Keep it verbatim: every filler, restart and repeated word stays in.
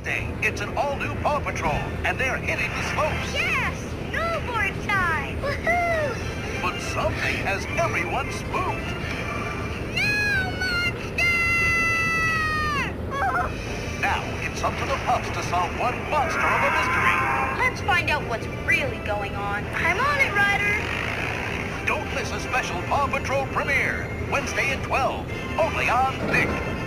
Wednesday, it's an all-new Paw Patrol, and they're hitting the slopes. Yes! Snowboard time! Woohoo! But something has everyone spooked. No, monster! Oh. Now, it's up to the pups to solve one monster of a mystery. Let's find out what's really going on. I'm on it, Ryder. Don't miss a special Paw Patrol premiere, Wednesday at twelve, only on Nick.